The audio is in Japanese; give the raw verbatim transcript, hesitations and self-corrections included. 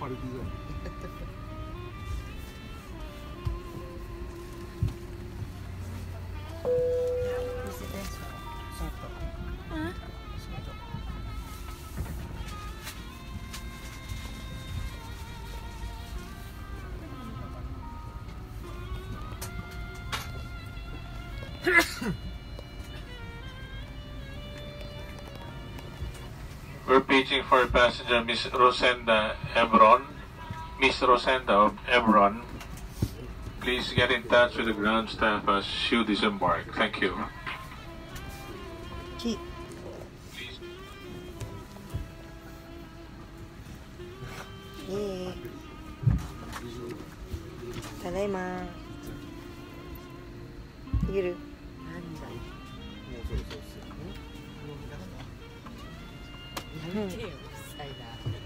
歩きづらい。 見せて。 そうか。 うん。 そうか。 We're paging for passenger Miss Rosenda Ebron. Miss Rosenda of Ebron, please get in touch with the ground staff as you disembark. Thank you. き。 Please. いい。ただいま。ゆる。 もうそろそろですよ。 うん。 手を塞いだ。